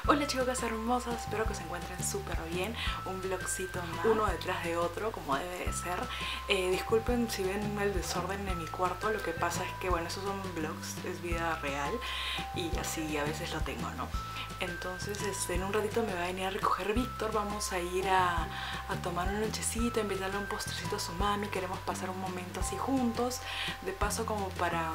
Hola chicos hermosos, espero que se encuentren súper bien. Un vlogcito más, uno detrás de otro, como debe de ser. Disculpen si ven el desorden en mi cuarto. Lo que pasa es que, bueno, esos son vlogs, es vida real y así a veces lo tengo, ¿no? Entonces en un ratito me va a venir a recoger Víctor. Vamos a ir a tomar un lonchecito, a invitarle un postrecito a su mami. Queremos pasar un momento así juntos, de paso como para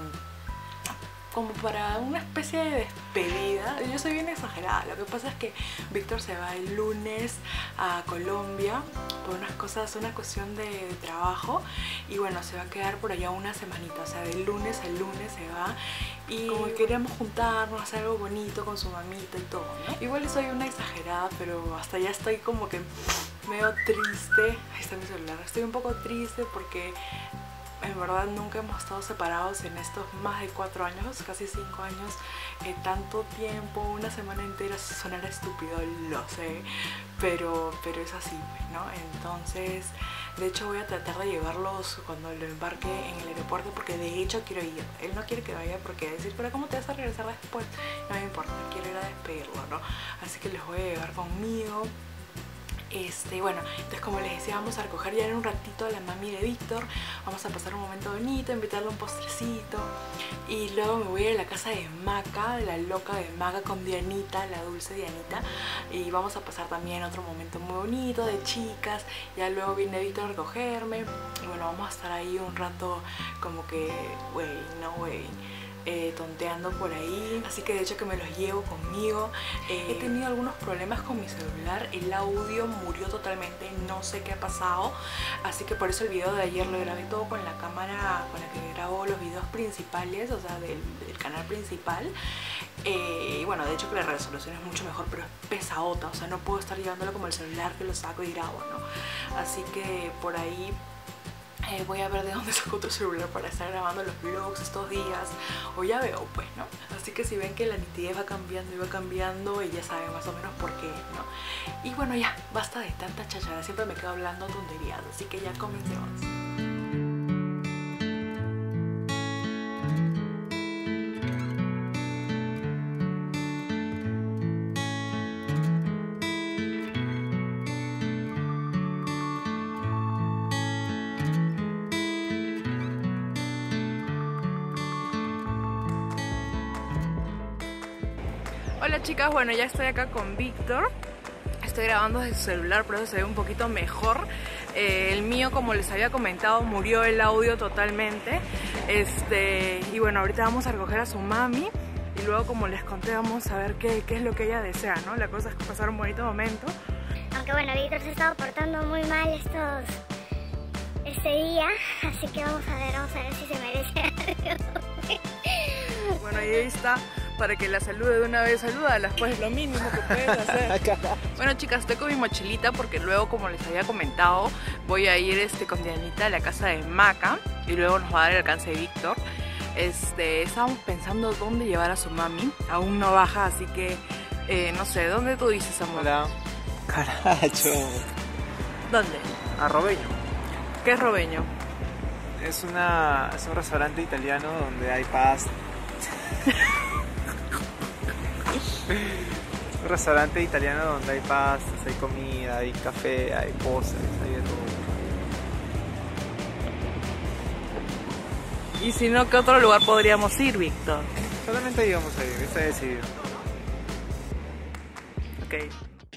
una especie de despedida. Yo soy bien exagerada. Lo que pasa es que Víctor se va el lunes a Colombia por unas cosas, una cuestión de trabajo, y bueno, se va a quedar por allá una semanita, o sea, del lunes al lunes se va, y como que queremos juntarnos, hacer algo bonito con su mamita y todo, ¿no? Igual soy una exagerada, pero hasta ya estoy como que medio triste. Ahí está mi celular. Estoy un poco triste porque en verdad nunca hemos estado separados en estos más de 4 años, casi 5 años, tanto tiempo, una semana entera. Sonará estúpido, lo sé, pero es así, ¿no? Entonces, de hecho voy a tratar de llevarlos cuando lo embarque en el aeropuerto, porque de hecho quiero ir. Él no quiere que vaya porque decir, pero ¿cómo te vas a regresar después? No me importa, quiero ir a despedirlo, ¿no? Así que les voy a llevar conmigo. Bueno, entonces como les decía, vamos a recoger ya en un ratito a la mami de Víctor. Vamos a pasar un momento bonito, invitarle un postrecito, y luego me voy a ir a la casa de Maca, de la loca de Maca, con Dianita, la dulce Dianita, y vamos a pasar también otro momento muy bonito de chicas. Ya luego viene Víctor a recogerme y bueno, vamos a estar ahí un rato como que tonteando por ahí. Así que de hecho que me los llevo conmigo. He tenido algunos problemas con mi celular, el audio murió totalmente, no sé qué ha pasado, así que por eso el video de ayer lo grabé todo con la cámara con la que grabo los videos principales, o sea, del canal principal. Y bueno, de hecho que la resolución es mucho mejor, pero es pesadota, o sea, no puedo estar llevándolo como el celular que lo saco y grabo, ¿no? Así que por ahí voy a ver de dónde saco otro celular para estar grabando los vlogs estos días, o ya veo, pues, ¿no? Así que si ven que la nitidez va cambiando, y ya saben más o menos por qué, ¿no? Y bueno, ya, basta de tanta chachara, siempre me quedo hablando tonterías, así que ya comencemos. Hola chicas, bueno, ya estoy acá con Víctor. Estoy grabando desde su celular, por eso se ve un poquito mejor. El mío, como les había comentado, murió el audio totalmente. Y bueno, ahorita vamos a recoger a su mami, y luego, como les conté, vamos a ver qué es lo que ella desea, ¿no? La cosa es pasar un bonito momento. Aunque bueno, Víctor se ha estado portando muy mal este día, así que vamos a ver si se merece algo. Bueno, y ahí está, para que la salude de una vez. Salúdalas, pues es lo mínimo que puedes hacer. Bueno chicas, estoy con mi mochilita porque luego, como les había comentado, voy a ir con Dianita a la casa de Maca, y luego nos va a dar el alcance de Víctor. Estábamos pensando dónde llevar a su mami, aún no baja, así que no sé, ¿dónde tú dices, amor? Hola. Caracho. ¿Dónde? A Robeño. ¿Qué es Robeño? Es un restaurante italiano donde hay pasta. Un restaurante italiano donde hay pastas, hay comida, hay café, hay postres, hay de todo. Y si no, ¿qué otro lugar podríamos ir, Víctor? Solamente ahí vamos a ir, está decidido. Ok.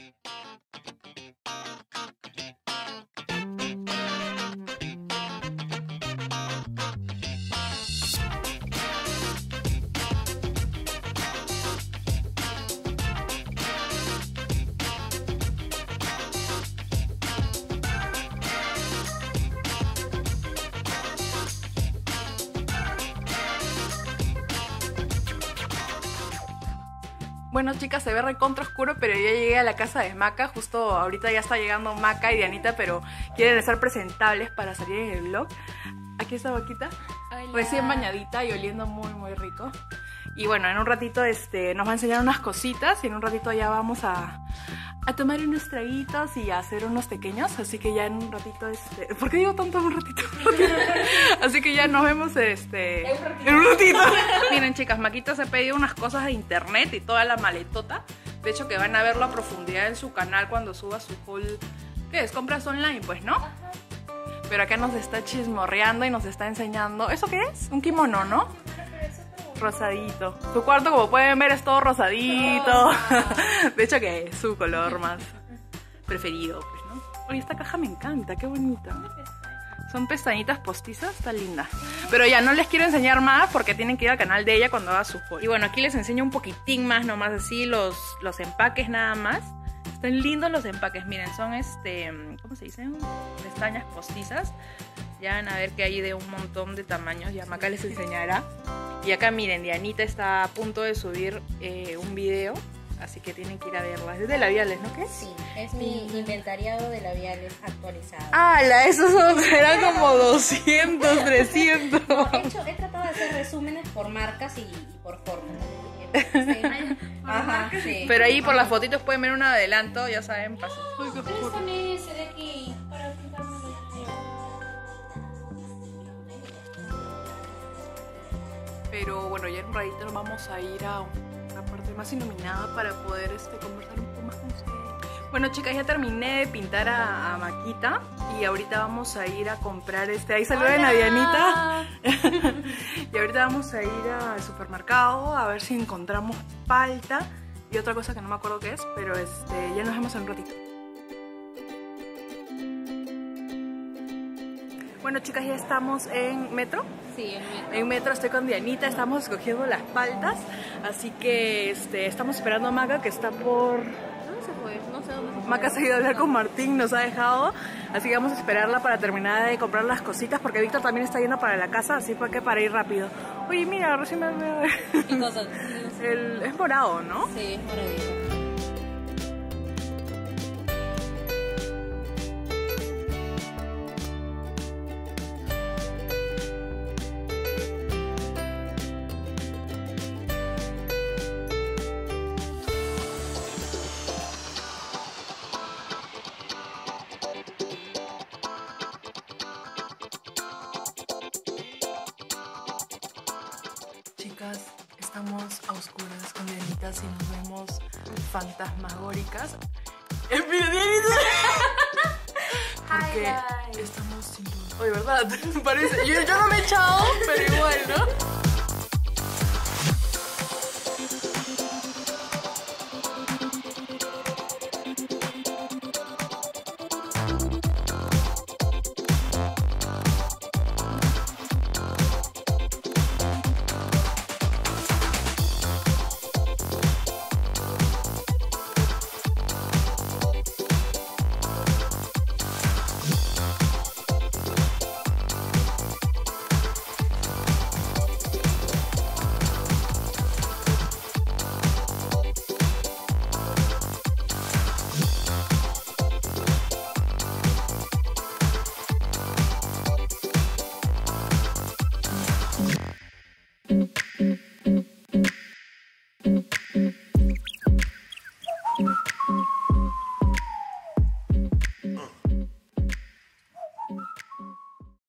Bueno chicas, se ve recontra oscuro, pero ya llegué a la casa de Maca. Justo ahorita ya está llegando Maca y Dianita, pero quieren estar presentables para salir en el vlog. Aquí está Vaquita, recién bañadita y oliendo muy muy rico. Y bueno, en un ratito nos va a enseñar unas cositas, y en un ratito ya vamos a tomar unos traguitos y a hacer unos pequeños. Así que ya en un ratito, ¿por qué digo tanto en un ratito? Así que ya nos vemos en un ratito. Miren chicas, Maquita se ha pedido unas cosas de internet y toda la maletota De hecho, que van a verlo a profundidad en su canal cuando suba su haul. ¿Qué es? Compras online, pues, ¿no? Pero acá nos está chismorreando y nos está enseñando. ¿Eso qué es? Un kimono, ¿no? Rosadito. Su cuarto, como pueden ver, es todo rosadito. De hecho, que es su color más preferido, pues, ¿no? Oye, esta caja me encanta, qué bonita. Son pestañitas postizas, está linda. Pero ya no les quiero enseñar más porque tienen que ir al canal de ella cuando haga su haul. Y bueno, aquí les enseño un poquitín más, nomás así, los empaques nada más. Están lindos los empaques, miren, son ¿cómo se dicen? Pestañas postizas. Ya van a ver que hay de un montón de tamaños, ya Maca les enseñará. Y acá miren, Dianita está a punto de subir un video, así que tienen que ir a verla. Es de labiales, ¿no? ¿Qué es? Sí, es mi inventariado de labiales actualizado. ¡Hala! Esos eran como 200, 300. No, he tratado de hacer resúmenes por marcas y por fórmulas. Sí. Ajá, sí. Pero ahí por las fotitos pueden ver un adelanto, ya saben, pasen. Préstame ese de aquí para pintarme los dedos. Pero bueno, ya en un ratito nos vamos a ir a una parte más iluminada para poder conversar un poco más con ustedes. Bueno, chicas, ya terminé de pintar a Maquita y ahorita vamos a ir a comprar ahí saluden a Dianita. Y ahorita vamos a ir al supermercado a ver si encontramos palta y otra cosa que no me acuerdo qué es, pero ya nos vemos en un ratito. Bueno, chicas, ya estamos en Metro. Sí, en Metro. En Metro estoy con Dianita, estamos escogiendo las paltas, así que estamos esperando a Maca, que está por... ¿Dónde se fue? No sé dónde se fue. Maca se ha ido a hablar con Martín, nos ha dejado, así que vamos a esperarla para terminar de comprar las cositas, porque Víctor también está yendo para la casa, así fue que para ir rápido. Oye, mira, recién me veo... ¿Qué cosa? Es morado, ¿no? Sí, es moradito. Chicas, estamos a oscuras con Dianitas y nos vemos fantasmagóricas. ¡Mira, Dianita! Porque estamos sin luz. Oye, ¿verdad? Parece. Yo no me he echado, pero igual, ¿no?